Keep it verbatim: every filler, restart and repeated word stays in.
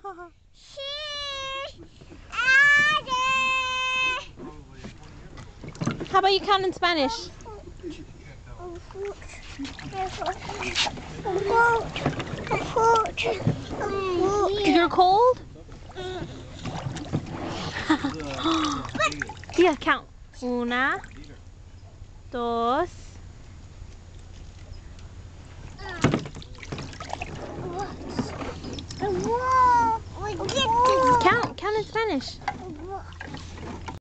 How about you count in Spanish? You're cold? Yeah, count. Una, dos. Count, count in Spanish.